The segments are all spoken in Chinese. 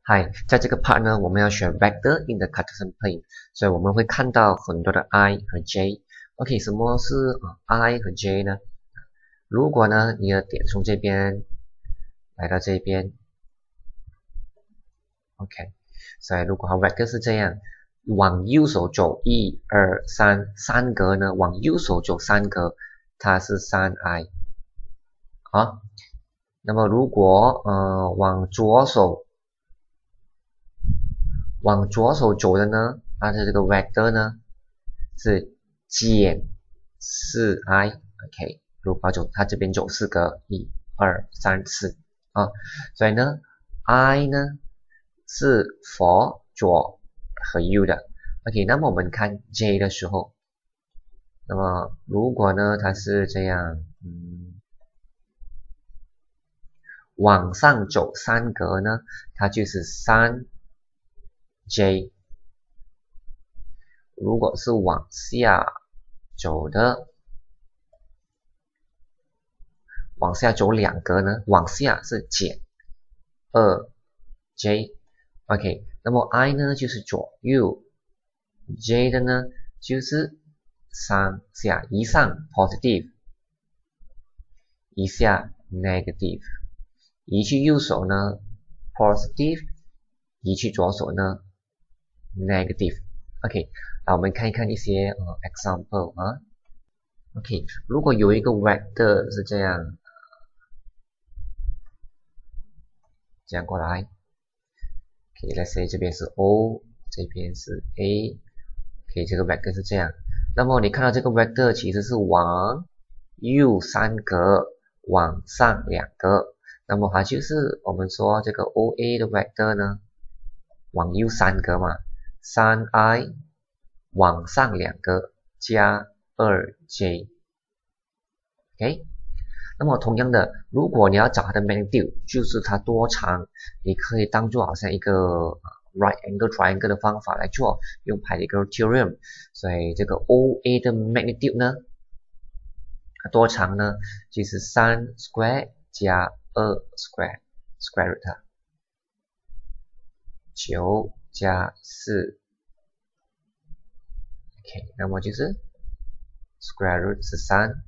Hi，在这个 part 呢，我们要学 vector in the Cartesian plane， 所以我们会看到很多的 i 和 j。OK， 什么是i 和 j 呢？如果呢，你的点从这边来到这边 ，OK， 所以如果它 vector 是这样，往右手走1、2、3，三格呢，往右手走3格，它是 3i。好，那么如果往左手走的呢，它的这个 vector 呢是减 4i，OK， 如果它这边走4格，1、2、3、4啊，所以呢 i 呢是 for 左和右的 ，OK， 那么我们看 j 的时候，那么如果呢它是这样，往上走3格呢，它就是 3j， 如果是往下走的，往下走2格呢，往下是减 2j，OK， 那么 i 呢就是左右 ，j 的呢就是上下，一上 positive， 一下 negative， 移去右手呢 positive， 移去左手呢 negative。OK， 那我们看一看一些example 啊。OK， 如果有一个 vector 是这样，这样过来。OK，let's say 这边是 O， 这边是 A。OK， 这个 vector 是这样。那么你看到这个 vector 其实是往右3格，往上2格。那么它就是我们说这个 OA 的 vector 呢，往右3格嘛 ，3i 往上2格加 2j。OK， 那么同样的，如果你要找它的 magnitude， 就是它多长，你可以当做好像一个right angle triangle 的方法来做，用 Cartesian theorem。所以这个 OA 的 magnitude 呢，它多长呢？就是3 square 加2 square root 它9加4 ，OK， 那么就是 square root 13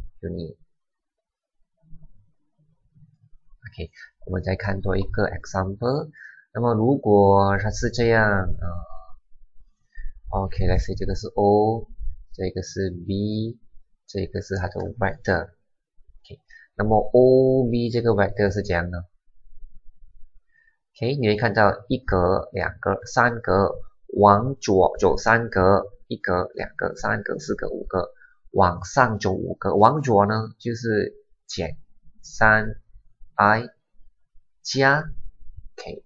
unit。OK， 我们再看多一个 example。那么如果它是这样OK，let's say 这个是 O， 这个是 B， 这个是它的 vector。OK， 那么 OB 这个 vector 是怎样呢？ OK， 你会看到1格、2格、3格，往左走3格，1格、2格、3格、4格、5格，往上走5格，往左呢就是减 3i 加 K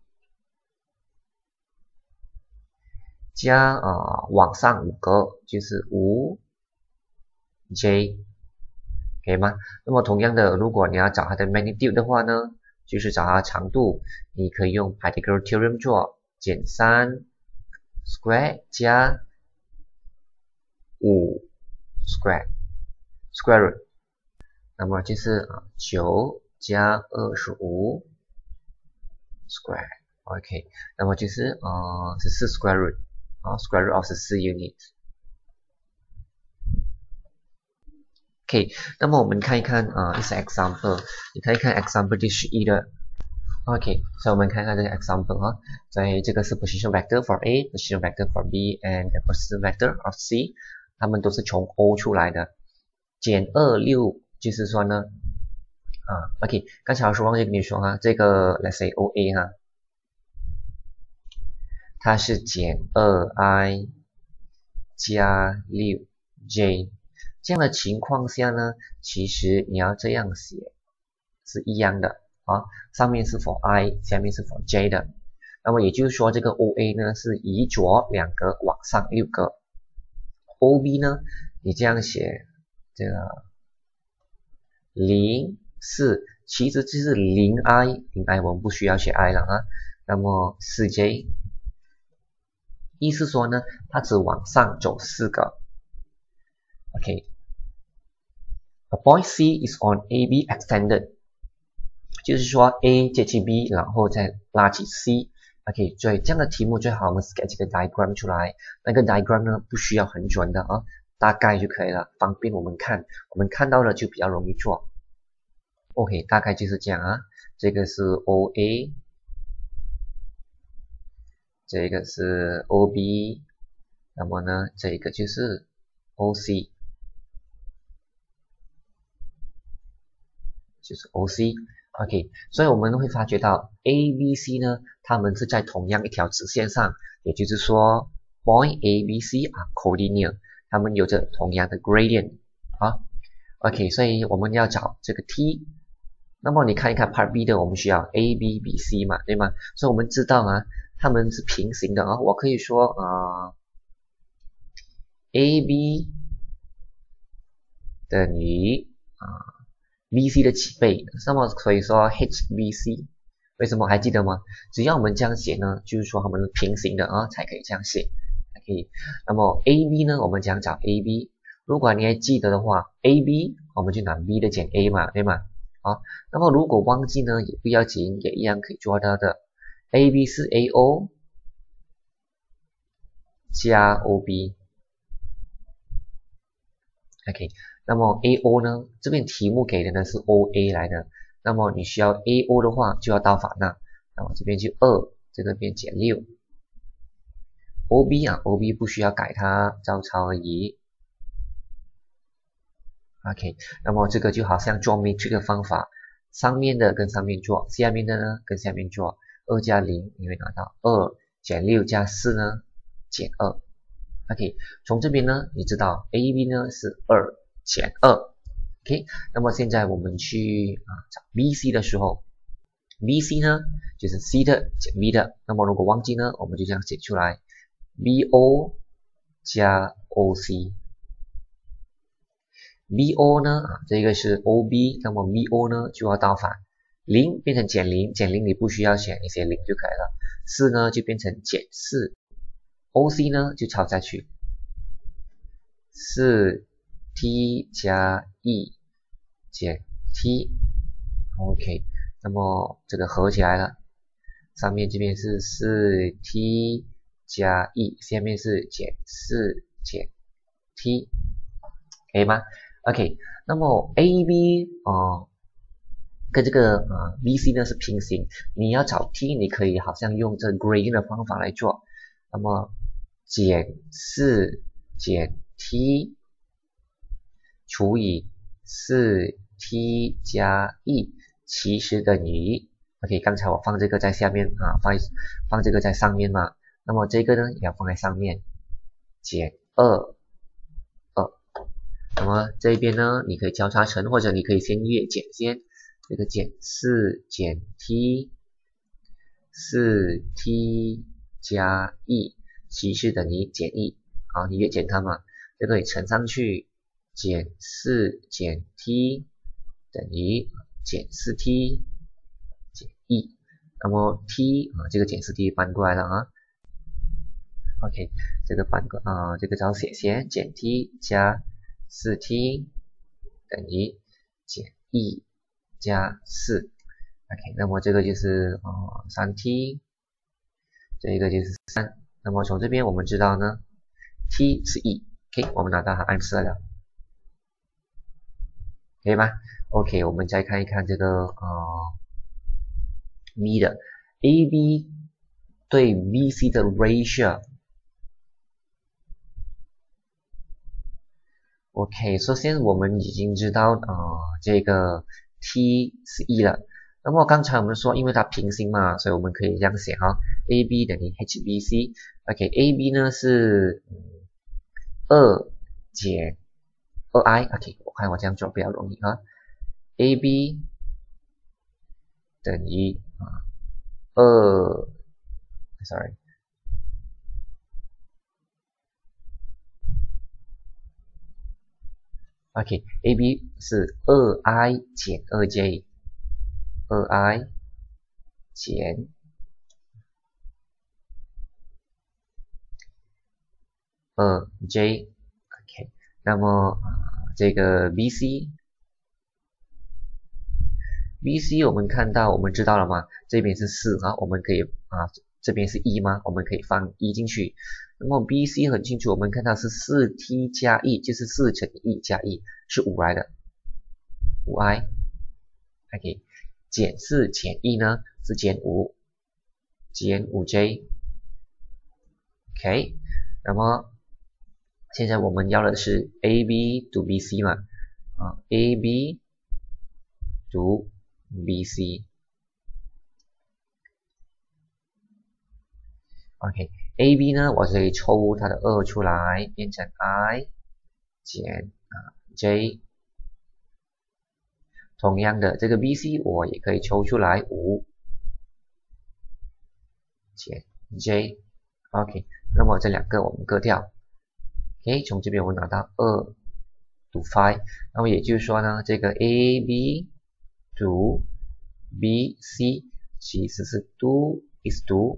加往上5格就是5j， 可以吗？那么同样的，如果你要找它的 magnitude 的话呢，就是找它的长度，你可以用 Cartesian theorem 做，减3 square 加5 square root， 那么就是9加25 square。OK， 那么就是14 square root square root of 14 unit。OK， 那么我们看一看一些 example， 你看一看 example 第11的。OK， 所以我们看看这个 example 所以这个是 position vector for A， position vector for B and the position vector of C， 它们都是从 O 出来的。减2 6就是说呢OK， 刚才老师忘记跟你说这个 let's say OA 它是减 2i 加 6j， 这样的情况下呢，其实你要这样写是一样的上面是 for i， 下面是 for j 的。那么也就是说这个 OA 呢是移左2格往上6格。OB 呢你这样写这个0 4，其实就是 0i 我们不需要写 i 了那么 4j， 意思说呢它只往上走4格。OK，A point C is on AB extended， 就是说 A 接起 B， 然后再拉起 C， OK，所以这样的题目最好我们 sketch 一个 diagram 出来，那个 diagram 呢不需要很准的啊，大概就可以了，方便我们看，我们看到了就比较容易做。OK， 大概就是这样啊，这个是 OA， 这个是 OB， 那么呢，这个就是 OC， 就是 OC。OK， 所以我们会发觉到 ABC 呢，它们是在同样一条直线上，也就是说 point ABC 啊 collinear， 它们有着同样的 gradient 啊。OK， 所以我们要找这个 T， 那么你看一看 Part B 的，我们需要 AB、BC 嘛，对吗？所以我们知道啊，它们是平行的啊。我可以说AB 等于BC 的几倍，那么可以说 HBC， 为什么还记得吗？只要我们这样写呢，就是说它们是平行的啊，才可以这样写。OK， 那么 AB 呢，我们讲找 AB， 如果你还记得的话 ，AB 我们就拿 B 的减 A 嘛，对吗？好，那么如果忘记呢，也不要紧，也一样可以做到的。AB 是 AO 加 OB。OK， 那么 AO 呢，这边题目给的呢是 OA 来的，那么你需要 AO 的话就要倒反了，那么这边就2，这个边减6。OB 啊 ，OB 不需要改它，照抄而已。OK， 那么这个就好像做 matrix 的方法，上面的跟上面做，下面的呢跟下面做，2加0你会拿到2减6加4呢减2。OK， 从这边呢你知道 AB 呢是2减2。OK， 那么现在我们去找 BC 的时候 ，BC 呢就是 C 的减 B 的，那么如果忘记呢，我们就这样写出来 ，BO 加 OC。BO 呢这个是 OB， 那么 BO 呢就要倒反，0变成减0，减0你不需要写，你写0就可以了。4呢就变成减4 ，OC 呢就抄下去，4T 加 E 减 T。OK， 那么这个合起来了，上面这边是 4T 加 E， 下面是减4减 T， 可以吗？OK， 那么 AB 跟这个BC 呢是平行，你要找 T， 你可以好像用这 gradient 的方法来做。那么减4减 T 除以 4T 加 E， 其实等于 OK， 刚才我放这个在下面放这个在上面嘛，那么这个呢也要放在上面，减2。那么这边呢，你可以交叉乘，或者你可以先越减先，这个减4减 T，4T 加 E， 其实等于减 E， 好，你越减它嘛，这个也乘上去，减4减 T 等于减 4T 减 E， 那么 T 这个减 4T 搬过来了啊。OK， 这个这个找写先，减 T 加4T 等于减 E 加4。OK， 那么这个就是3T， 这个就是3。那么从这边我们知道呢 ，T 是 E。OK， 我们拿到它answer了，可以吗 ？OK， 我们再看一看这个B 的 AB 对 BC 的 ratio。OK， 首先我们已经知道这个 T 是 E 了。那么刚才我们说，因为它平行嘛，所以我们可以这样写AB 等于 HBC。OK，AB 呢是2减 2i。OK， 我看我这样做比较容易AB 等于OK，AB 是 2i 减 2j，2i 减2j。OK， 那么这个 BC 我们看到，我们知道了吗？这边是4我们可以这边是1吗？我们可以放1进去。那么 BC 很清楚，我们看到是 4t 加1，就是4乘以1加1，是5来的。5i。OK， 减4减1呢是减5，减 5j。OK， 那么现在我们要的是 AB to BC 嘛，AB to BC。OK，AB 呢，我可以抽它的2出来，变成 I 减J。同样的，这个 BC 我也可以抽出来5减 J。OK， 那么这两个我们割掉。OK， 从这边我们拿到2 to 5， 那么也就是说呢，这个 AB to BC 其实是2 is to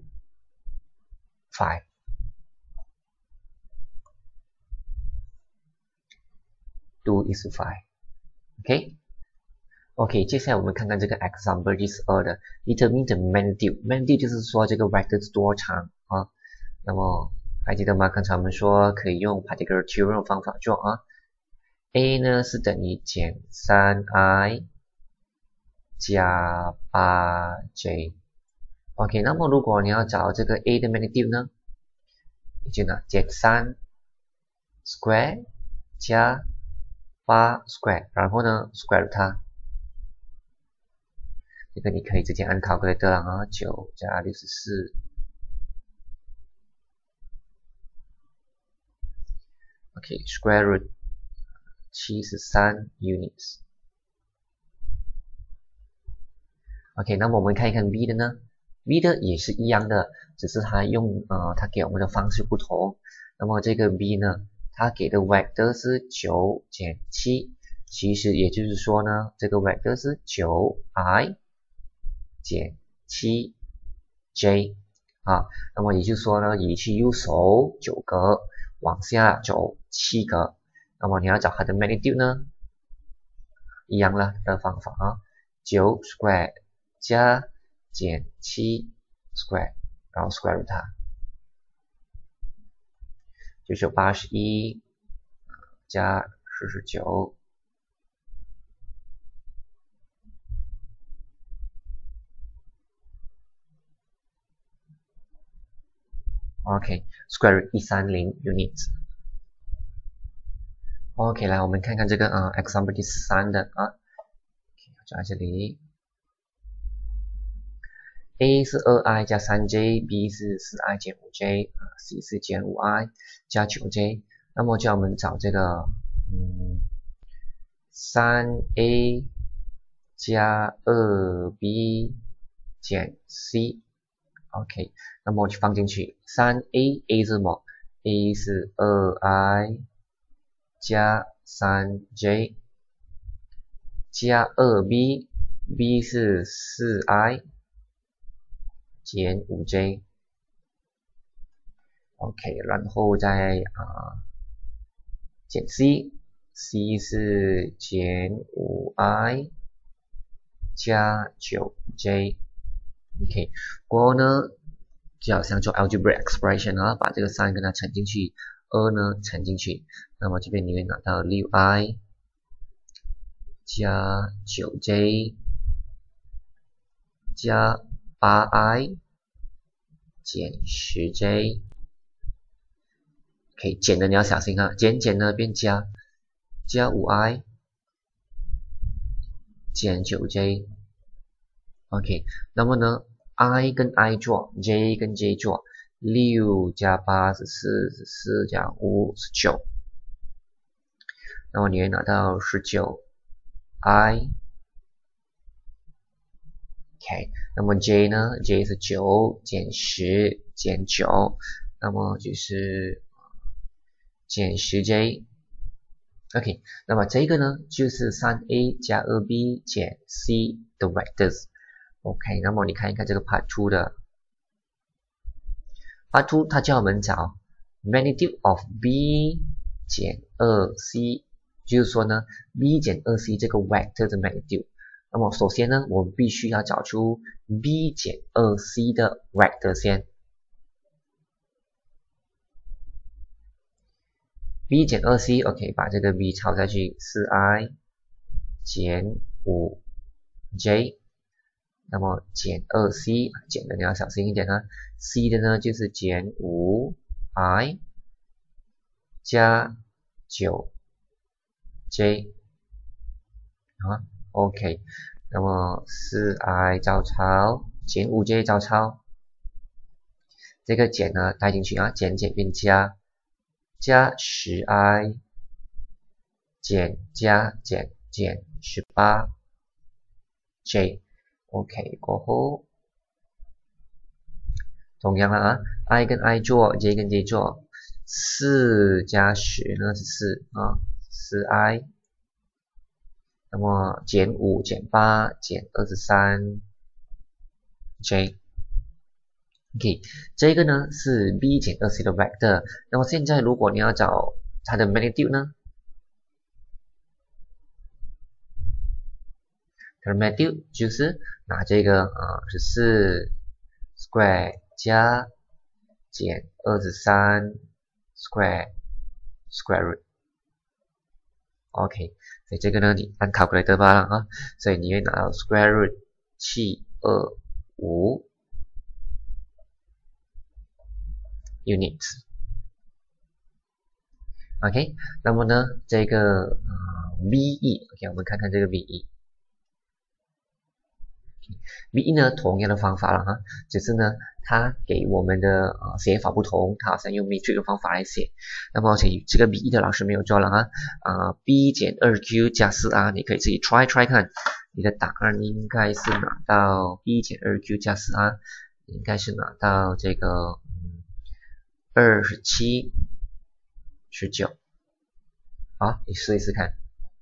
5。2 is to 5。OK， 接下来我们看看这个 example 第12的 determine the magnitude。magnitude 就是说这个 vector 是多长啊。那么还记得吗？刚才我们说可以用 particular theorem 方法做啊。A 呢是等于减 3i 加 8j。OK， 那么如果你要找这个 A 的 magnitude 呢，你就拿减3 square 加8 square， 然后呢 square 它。这个你可以直接按 calculator 啊，9加64。OK， square root 73 units。OK， 那么我们看一看 B 的呢 ，B 的也是一样的，只是它用它给我们的方式不同。那么这个 B 呢，它给的 vector 是9减7，其实也就是说呢，这个 vector 是 9i 减 7j 啊。那么也就是说呢，移去右手9格，往下走7格。那么你要找它的 magnitude 呢，一样了的方法啊，9 square 加减7 square， 然后 square root 它，就是81加49。OK， square root 130 units。OK， 来我们看看这个example 第13的啊，在这里 A 是 2i 加 3j，B 是 4i 减 5j，C 是减 5i 加 9j。那么叫我们找这个3a 加 2b 减 C。OK， 那么我就放进去 3a，A 是什么 ？A 是 2i 加 3j 加 2b，B 是 4i 减 5j。OK， 然后再减 C，C 是减 5i 加 9j。OK， 过后呢，就好像做 algebraic expression 啊，把这个3跟它乘进去，2呢乘进去，那么这边你会拿到 6i 加 9j 加 8i 减 10j。OK， 减的你要小心啊，减呢变加 5i 减 9j。OK， 那么呢 I 跟 I 做 ，J 跟 J 做，6加8是4，14加5是9，那么你会拿到19i。OK， 那么 J 呢 ？J 是9减10减9，那么就是减 10j。OK， 那么这个呢就是 3a 加 2b 减 C 的 vectors。OK， 那么你看一看这个 Part 2的 Part 2，它叫我们找 magnitude of b 减 2c， 就是说呢 b 减 2c 这个 vector 的 magnitude。那么首先呢，我们必须要找出 b 减 2c 的 vector 先。 b 减 2c OK 把这个 b 抄下去 4i 减 5j 那么减 2c 减的你要小心一点啊 c 的呢就是减 5i 加 9j 啊 OK 那么 4i 照抄减 5j 照抄这个减呢带进去啊减减变加 10i 减加减减 18j OK 过后同样了啊 i 跟 i 做 j 跟 j 做4加10呢是4啊 4i 那么减5减8减 23j OK 这个呢是 b 减 2c 的 vector 那么现在如果你要找它的 magnitude 呢它的 magnitude 就是拿这个14 square 加减23 square root OK 所以这个呢你按 calculator 罢了啊所以你会拿到 square root 725 units OK 那么呢这个VE OK 我们看看这个 VE VE 呢同样的方法了哈只是呢它给我们的写法不同它好像用 metric 的方法来写那么这个 VE 的老师没有做了哈b 减 2q 加 4r 你可以自己 try 看你的答案应该是拿到 b 减 2q 加 4r 应该是拿到这个27 19好你试一试看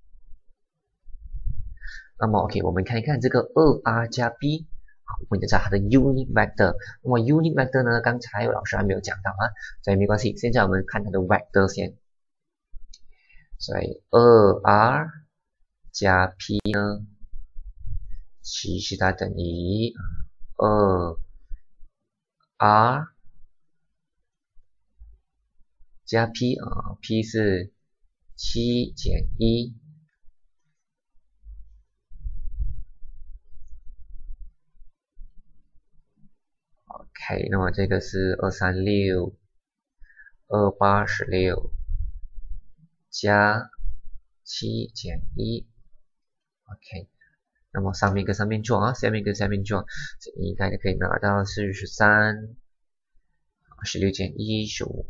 那么 OK 我们看一看这个 2r 加 b 我们就知道它的 unit vector 那么 unit vector 呢刚才有老师还没有讲到所以没关系现在我们看它的 vector 先所以 2r 加 p 呢其实它等于2r 加 p p 是7减1OK 那么这个是236 286加7减1 OK 那么上面跟上面做下面跟下面做这应该可以拿到是13 16减1 15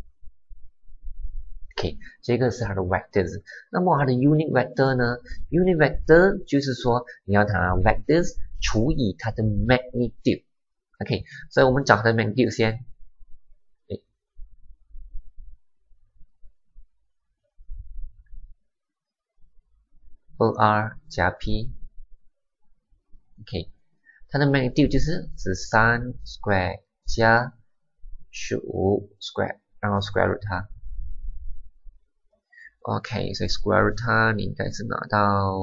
OK 这个是它的 vectors 那么它的 unit vector 呢 unit vector 就是说你要拿 vectors 除以它的 magnitude OK 所以我们找它的 magnitude 先2r 加 p OK 它的 magnitude 就是13 square 加15 square 然后 square root 它 OK 所以 square root 它你应该是拿到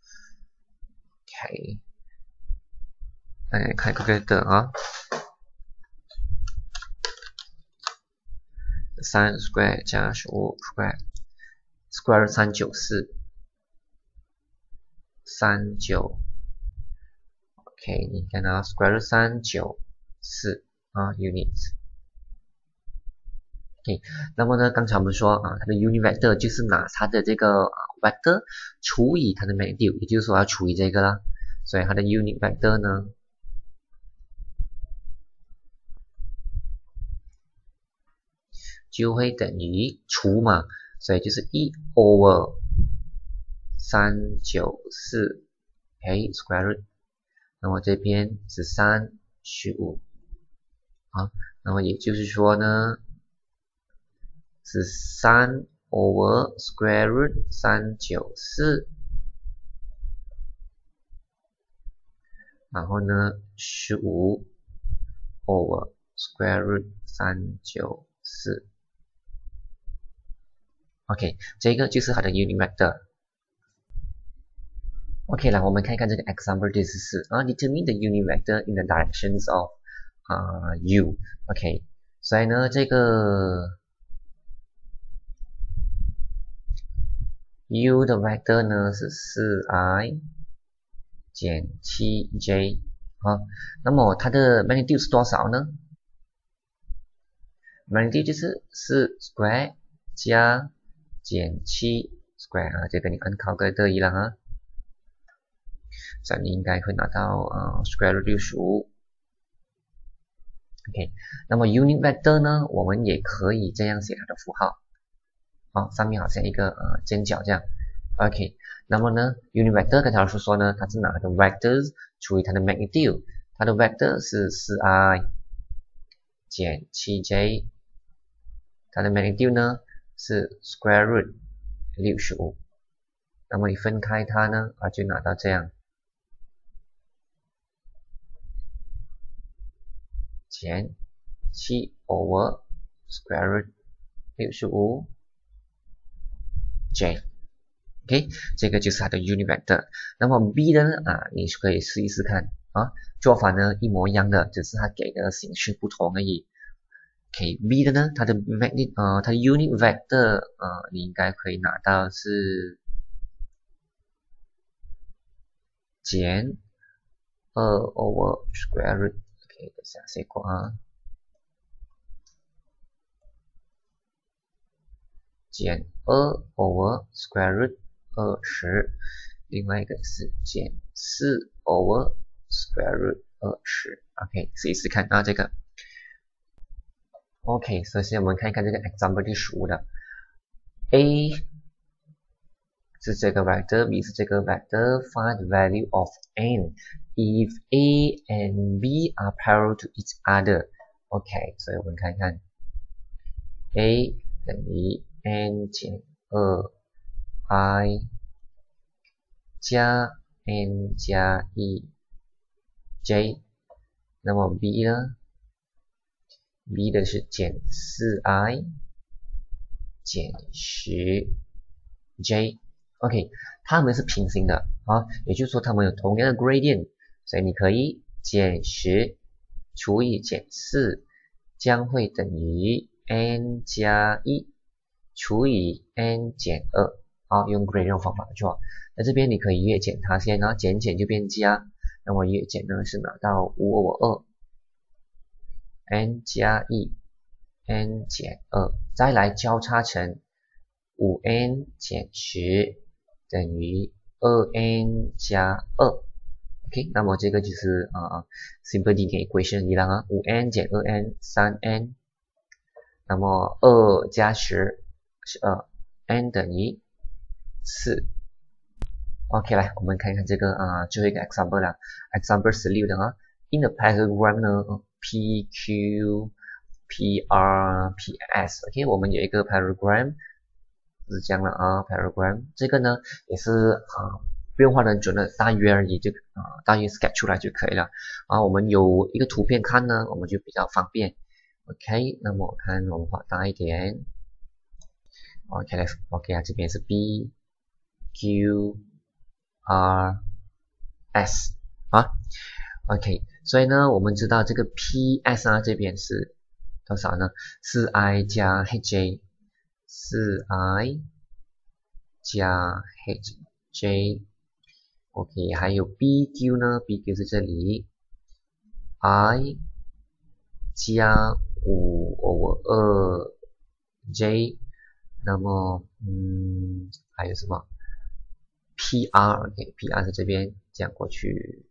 OK 来看calculator 3 square 加15 square square root 394 39 OK 你看到 square root 394units OK 那么呢刚才我们说它的 unit vector 就是拿它的这个vector 除以它的 magnitude 也就是说要除以这个啦所以它的 unit vector 呢就会等于除嘛所以就是1 over 394 OK square root 那么这边13 15那么也就是说呢13 over square root 394然后呢15 over square root 394 OK 这个就是它的 unit vector OK 来我们看一看这个 example 第14determine the unit vector in the directions of u OK 所以呢这个 u 的 vector 呢是 4i 减 7j 啊，那么它的 magnitude 是多少呢？ magnitude 就是4 square 加减7 square 啊，这个你跟考个得意了啊，所以你应该会拿到square root 65。OK， 那么 unit vector 呢，我们也可以这样写它的符号，上面好像一个尖角这样。OK， 那么呢 unit vector 刚才老师说呢，它是拿它的 vectors 除以它的 magnitude， 它的 vector 是 4i 减 7j， 它的 magnitude 呢是 square root 65，那么你分开它呢，就拿到这样，减7 over square root 65 j。OK， 这个就是它的 unit vector。那么 b 的呢你可以试一试看做法呢一模一样的，只是它给的形式不同而已。OK，b 的呢，它的 它的 unit vector 你应该可以拿到是减2 over square root。OK， 等下写过减2 over square root 20，另外一个是减4 over square root 20。OK， 试一试看这个。OK， 首先我们看一看这个 example 第15的 A 是这个 vector， B 是这个 vector， find the value of n if A and B are parallel to each other。 OK， 所以我们看一看 A 等于 n 减 2i 加 n 加 1j， 那么 B 呢？B 的是减 4i 减 10j。OK， 它们是平行的也就是说它们有同样的 gradient， 所以你可以减10除以减4将会等于 n 加1除以 n 减2用 gradient 方法做。那这边你可以越减它先减就变加，那么越减呢是拿到5 over 2n 加1 n 减2，再来交叉成 5n 减10等于 2n 加2。 OK， 那么这个就是simple linear equation 一样5n 减 2n 3n， 那么2加10是2 n 等于4。 OK， 来我们看一看这个最后一个 example 啦 example 16的in the parallelogram 呢PQ PR PS。 OK， 我们有一个 parallelogram 是这样的parallelogram 这个呢也是不用画得很准的，大约而已，就大约 sketch 出来就可以了我们有一个图片看呢，我们就比较方便。 OK， 那么我看我们画大一点。 OK， 这边是 B Q R S OK， 所以呢我们知道这个 PS 这边是多少呢？ 4i 加 HJ， 4i 加 HJ。 OK， 还有 BQ 呢 BQ 是这里 i 加5 over 2j， 那么还有什么 PR OK， PR 是这边这样过去，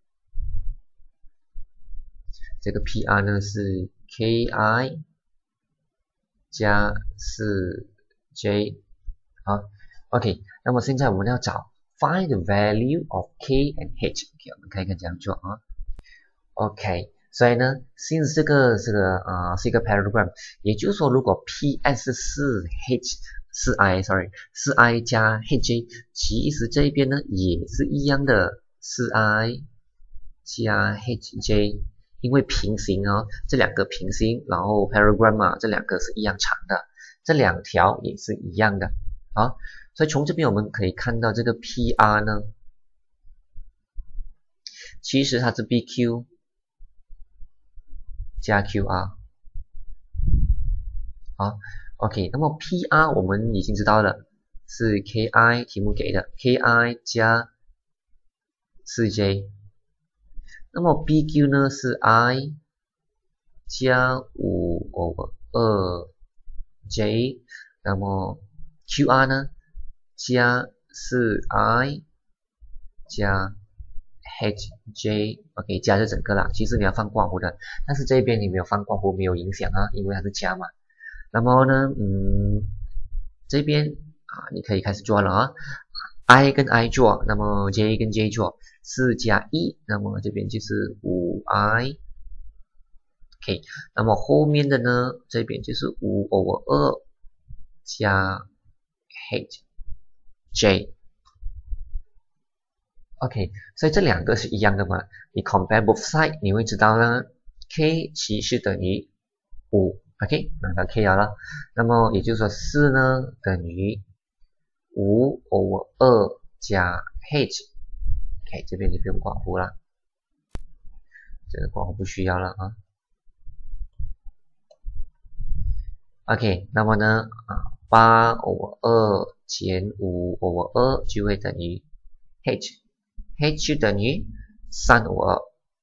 这个 PR 呢是 KI 加 4j OK， 那么现在我们要找 find the value of K and H。 OK， 我们看一看这样做OK， 所以呢 since 这个是一个 parallelogram， 也就是说如果 PS 是 4i 加 HJ， 其实这边呢也是一样的 4i 加 HJ， 因为平行这两个平行，然后 parallelogram 这两个是一样长的，这两条也是一样的所以从这边我们可以看到这个 PR 呢其实它是 BQ 加 QR OK， 那么 PR 我们已经知道了是 ki 题目给的 ki 加 4j， 那么 bq 呢是 i 加5 over 2j， 那么 qr 呢加 4i 加 hj， 加这整个啦。其实你要放括弧的，但是这边你没有放括弧没有影响啊，因为它是加嘛。那么呢，这边你可以开始做了啊。i 跟 i 做，那么 j 跟 j 做，4加1，那么这边就是 5i。OK， 那么后面的呢，这边就是5 over 2加 hj。OK， 所以这两个是一样的嘛？你 compare both side， 你会知道呢 ，k 其实等于5。OK， 拿到 k 了，那么也就是说4呢等于5 over 2加 h。OK， 这边就不用括弧了，这个括弧不需要了啊。OK， 那么呢8 over 2减5 over 2就会等于 h 等于3 over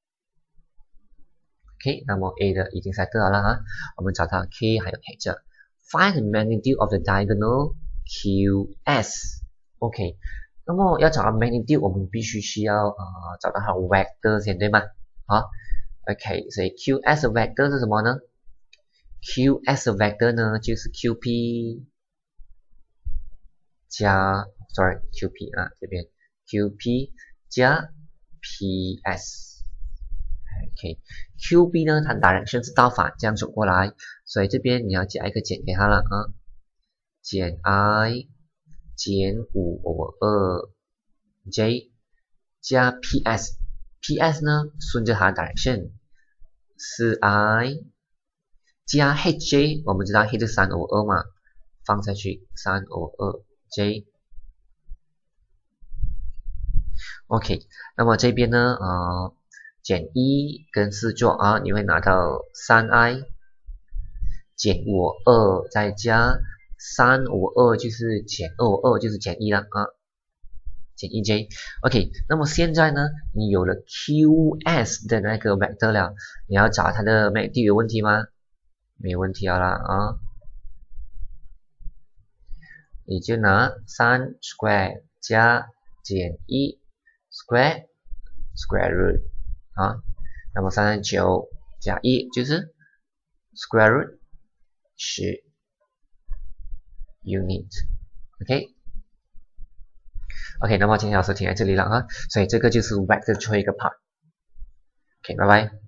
2。OK， 那么 A 的已经 settle 了哈，我们找到 K 还有 H。Find the magnitude of the diagonal QS。OK， 那么要找到 magnitude， 我们必须需要找到它的 vector 先，对吗？好 ，OK， 所以 QS 的 vector 是什么呢 ？QS 的 vector 呢就是 QP 加 QP 这边 QP 加 PS。OK，QB 呢，它direction是倒反，这样走过来，所以这边你要加一个减给它了啊，减 i 减5 over 2j 加 PS，PS 呢顺着它的direction 是 i 加 hj， 我们知道 h 是3 over 2嘛，放下去3 over 2j。OK， 那么这边呢减1跟4做啊，你会拿到 3i 减5 over 2再加3 over 2就是减2 over 2就是减1了啊，减 1j。OK， 那么现在呢，你有了 QS 的那个 vector 了，你要找它的 magnitude 有问题吗？没有问题了啊，你就拿3 square 加减1 square root 那么39加1就是 square root 10 unit。OK， 那么今天老师停在这里了所以这个就是 vector 最后一个 part。OK， 拜拜。